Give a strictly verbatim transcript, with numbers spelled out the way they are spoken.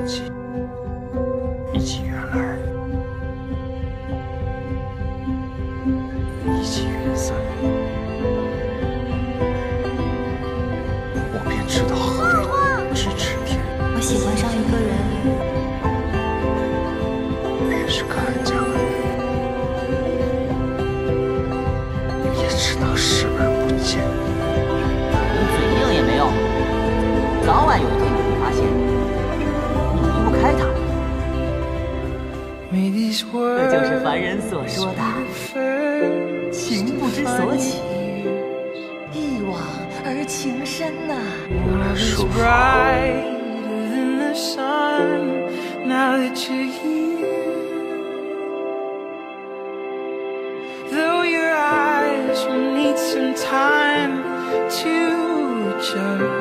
记，忆起原来，忆起缘分，我便知道何为咫尺天。 我喜欢上一个人， 便是看家的人，也只能视而不见。 你嘴硬也没用，早晚有一天你会发现，你离不开他。这就是凡人所说的情不知所起，一往而情深呐、啊。 舒服。 Time to judge.